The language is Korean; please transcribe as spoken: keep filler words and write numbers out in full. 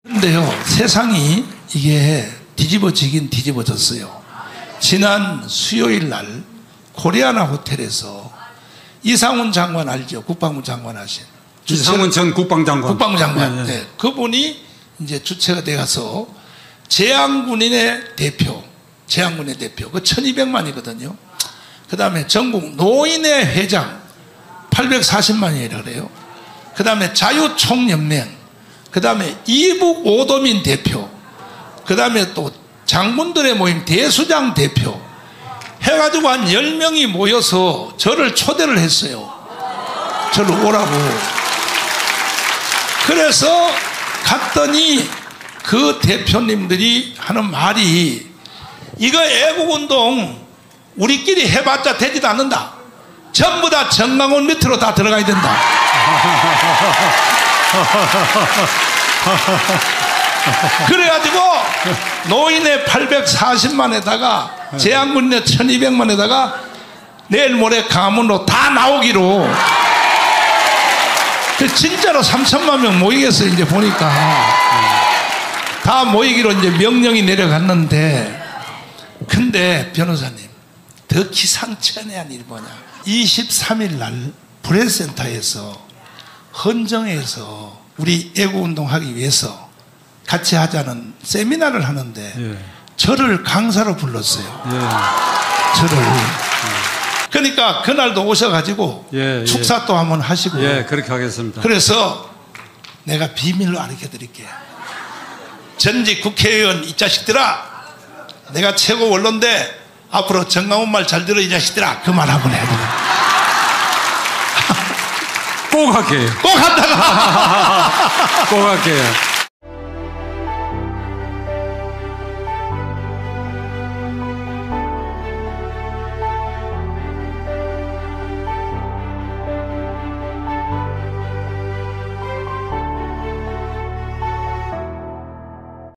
그런데요, 세상이 이게 뒤집어지긴 뒤집어졌어요. 지난 수요일 날 코리아나 호텔에서 이상훈 장관 알죠? 국방부 장관 하신. 이상훈 전 국방장관. 국방부 장관. 네, 네. 네. 그분이 이제 주체가 돼가서 재향군인의 대표, 재향군의 대표, 그 천이백만이거든요. 그 다음에 전국 노인의 회장, 팔백사십만이라 그래요. 그 다음에 자유총연맹, 그 다음에 이북 오도민 대표, 그 다음에 또 장군들의 모임 대수장 대표 해가지고 한 열 명이 모여서 저를 초대를 했어요. 저를 오라고. 그래서 갔더니 그 대표님들이 하는 말이, 이거 애국운동 우리끼리 해봤자 되지도 않는다. 전부 다 정강훈 밑으로 다 들어가야 된다. 그래가지고 노인의 팔백사십만에다가 재향군의 천이백만에다가 내일 모레 강화문으로 다 나오기로. 진짜로 삼천만 명 모이겠어요. 이제 보니까 다 모이기로 이제 명령이 내려갔는데, 근데 변호사님, 더 기상천외한 일이 뭐냐, 이십삼일 날 브레센터에서 헌정에서 우리 애국운동 하기 위해서 같이 하자는 세미나를 하는데 예. 저를 강사로 불렀어요. 예. 저를. 예. 그러니까 그날도 오셔가지고 예, 축사 예. 또 한번 하시고. 예, 그렇게 하겠습니다. 그래서 내가 비밀로 알려 드릴게요. 전직 국회의원 이 자식들아, 내가 최고 원로인데 앞으로 정강훈 말 잘 들어 이 자식들아, 그 말 한번 해야 돼. 꼭 할게요. 꼭 한다가. 꼭 할게요.